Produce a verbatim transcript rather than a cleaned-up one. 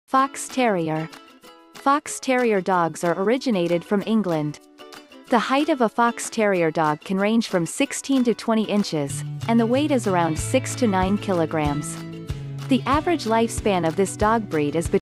Fox Terrier. Fox Terrier dogs are originated from England. The height of a Fox Terrier dog can range from sixteen to twenty inches, and the weight is around six to nine kilograms. The average lifespan of this dog breed is between